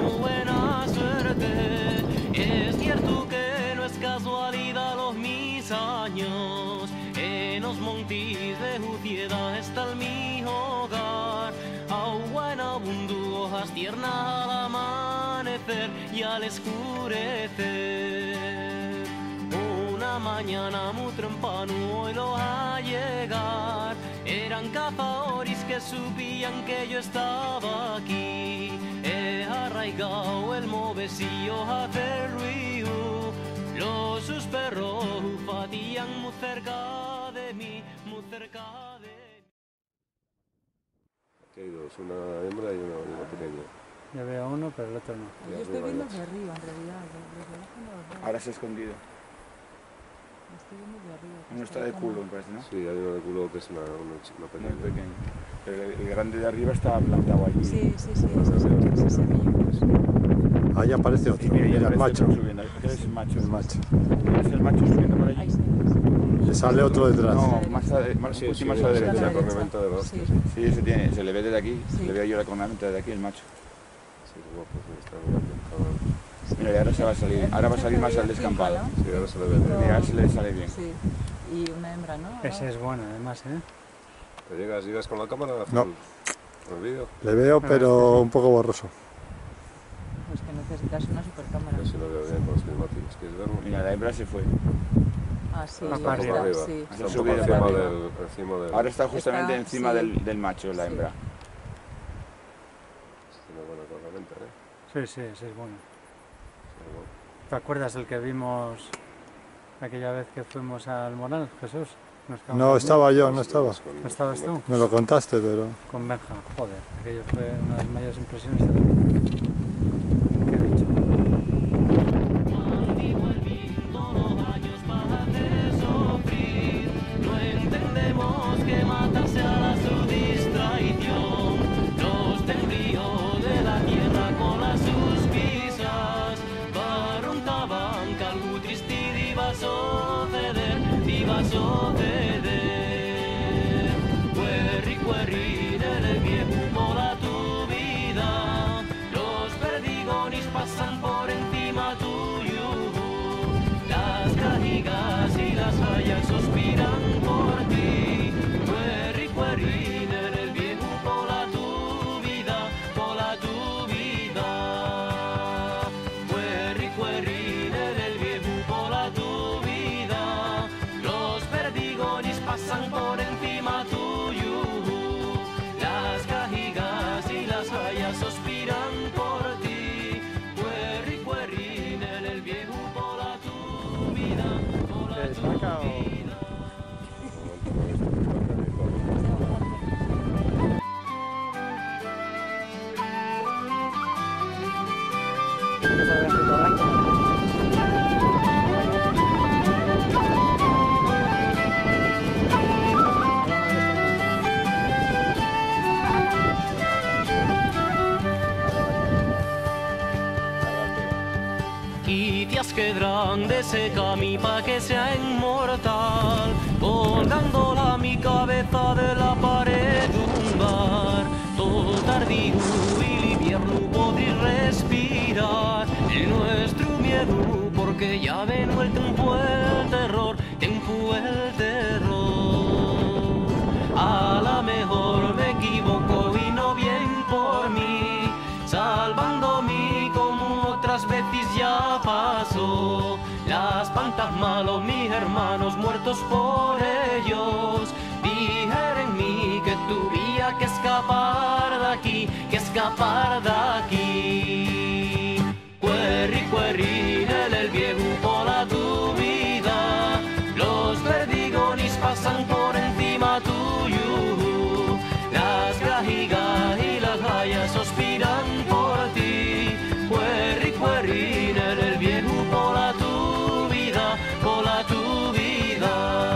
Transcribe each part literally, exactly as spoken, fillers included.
buena suerte. Es cierto que no es casualidad los mis años. En los montes de Jucieda está el mi hogar. Agua en abundu, hojas tiernas al amanecer y al escurecer. Una mañana muy temprano hoy lo a llegar. Eran cazadores que supían que yo estaba aquí. He arraigado el movecillo a hacer ruido. Los sus perros fatían muy cerca de mí, muy cerca de mí. Aquí hay dos, una hembra y una, una pequeña. Yo veo uno, pero el otro no. Yo estoy viendo hacia arriba, en realidad. Desde abajo no los veo. Ahora se ha escondido. Estoy viendo de arriba. Uno está de culo, me parece, ¿no? Sí, hay uno de culo que es una, una, una pequeña. Muy pequeño. Pero el, el grande de arriba está plantado allí. Sí, sí, sí, ese es el ese semillo. Ahí aparece otro, Y mira, mira, ya el macho. subiendo. Aquel es el macho. El macho. Es el macho subiendo por allí. Ahí sí. Le sale otro detrás. No, más a, más, Sí, un sí, poquito más a la sí, derecha. la derecha. cornamenta de los. Sí. Sí, ese tiene, se le ve desde aquí. Sí. Le veo yo la cornamenta desde aquí, el macho. Sí, como pues está muy ambientado. Mira, y ahora se va a salir, ahora va a salir más al descampado. Sí, ahora se le ve. Mira, ahora se le sale bien. Sí. Y una hembra, ¿no? Ese es bueno, además, ¿eh? ¿Te llegas, llegas con la cámara? No. ¿Con el vídeo? Le veo, pero un poco borroso. Pues que necesitas una supercámara. Yo sí lo veo bien con los prismáticos. ¿Quieres verlo? Mira, la hembra se fue. Ah, sí. Más Está un poco arriba. arriba. Sí. Está un Ha poco subido encima para del, encima del... Ahora está justamente Está, encima sí. del, del macho, la Sí. hembra. Tiene buena cornamenta, ¿eh? Sí, sí, ese es bueno. Sí, bueno. ¿Te acuerdas del que vimos aquella vez que fuimos al Moral, Jesús? Nos quedamos No allí estaba yo, no estaba. Con- ¿No estabas tú? Me lo contaste, pero... con Benja. Joder, aquello fue una de las mayores impresiones de la vida. Qué dicho. Contigo el viento los años para hacer sufrir. No entendemos que matarse hará su distracción. Los tembríos de la tierra con las sus pisas barruntaban que algo triste iba a suceder, iba a suceder. Cuerri, cuerri, en el viejo mola tu vida. Los perdigones pasan por encima tuyo. Las cajigas y las hayas suspiran por ti. Cuerri, cuerri, en el viejo mola tu vida, mola tu vida. Cuerri, cuerri, en el viejo mola tu vida. Los perdigones pasan por encima tuyo. Las cajigas y las hayas suspiran por ti. Cuerri, cuerri, en el viejo mola tu vida, mola ¿Te tu destaca o...? vida. Quitias que grande se cami pa' que sea inmortal, colgándola mi cabeza de la pared de un bar. Todo tardío y el invierno podré respirar en nuestro miedo, porque ya veno el tiempo el terror, tiempo el terror. A la mejor me equivoco y no bien por mí, salvándome como otras veces ya pasó. Las fantasmas, los mis hermanos muertos por ellos, dijeron en mí que tuviera que escapar de aquí, que escapar de aquí. Cuerri, cuerri, en el viejo pola tu vida, los perdigones pasan por encima tuyo. Las cajigas y las hayas suspiran por ti. Cuerri, cuerri, en el viejo pola tu vida, pola tu vida.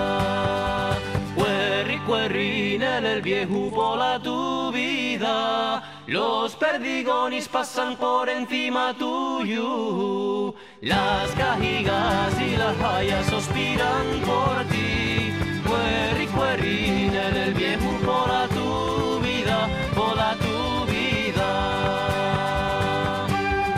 Cuerri, cuerri, en el viejo pola tu vida. Los perdigones pasan por encima tuyo. Las cajigas y las hayas suspiran por ti. Cuerri, cuerri, en el viejo pola tu vida, pola tu vida.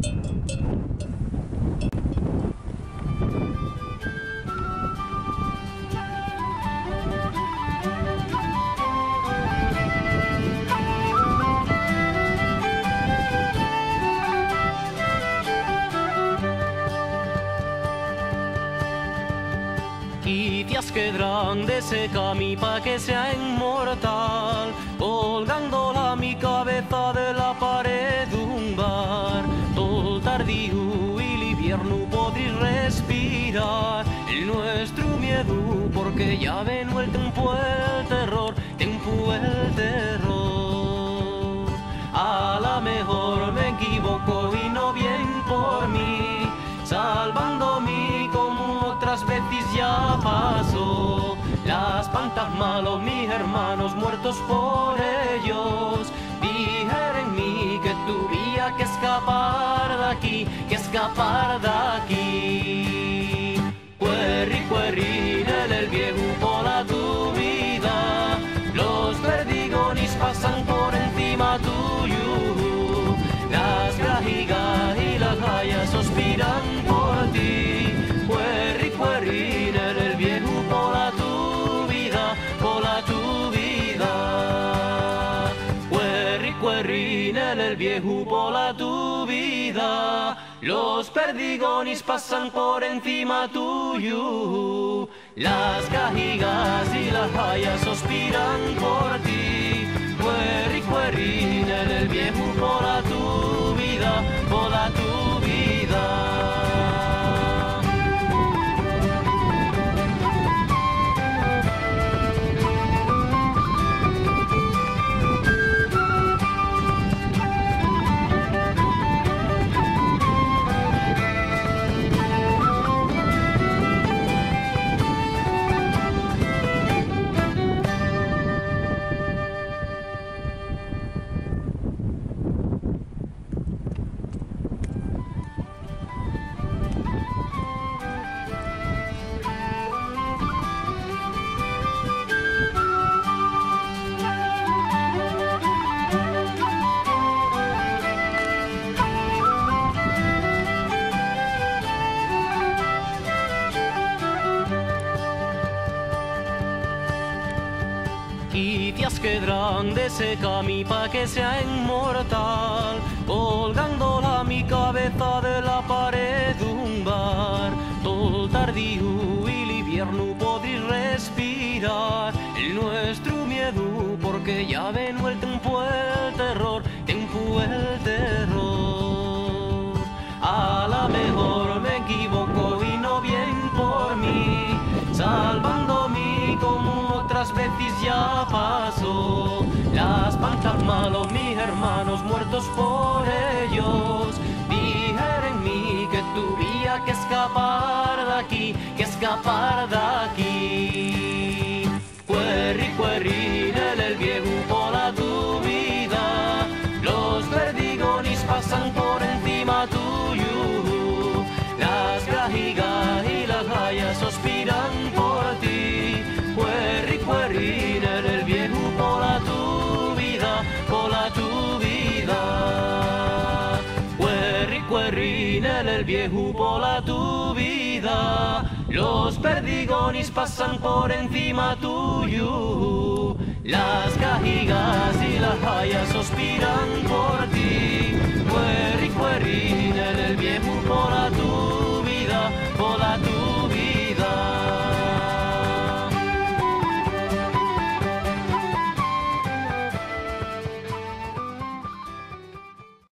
Quitias que grande se cami pa que sea inmortal, colgando la mi cabeza de la pared de un bar. Todo tardío y el invierno podréis respirar el nuestro miedo, porque ya ven el tiempo el terror, tiempo el terror. A la mejor me equivoco y no bien por mí, salvándome como otras veces ya pasó. Las pantas malos, mis hermanos muertos por ellos, dijeron en mí que tuviera que escapar de aquí, que escapar de aquí. Cuerri, cuerri, en el viejo por la tu vida, los perdigones pasan por encima tuyo, las grajigas y las hayas suspiran por ti. Cuerri, cuerri, en el viejo por la tu vida, por la tu vida. Cuerri, cuerri, en el viejo por la tu vida, los perdigones pasan por encima tuyo, las cajigas y las hayas suspiran por ti. Cuerri, cuerri, en el viejo por la tu vida, por la tu vida. Quitias que grande se cami pa que sea inmortal, colgando la mi cabeza de la pared de un bar. Todo tardío y el invierno podréis respirar el nuestro miedo, porque ya ven el tiempo el terror, tiempo el terror. A la mejor me equivoco y no bien por mí, salvándome como otras veces ya pasó. Las pantas malos, mis hermanos muertos por ellos, dijeron en mí que tuviera que escapar de aquí, que escapar de aquí. Cuerri, cuerri, en el viejo por la tu vida, los perdigones pasan por encima tuyo, las grajigas y las hayas suspiran por ti. Cuerri, cuerri, en el viejo por la tu vida, por la tu vida. Cuerri, cuerri, en el viejo por la tu vida, los perdigones pasan por encima tuyo, las cajigas y las hayas suspiran por ti.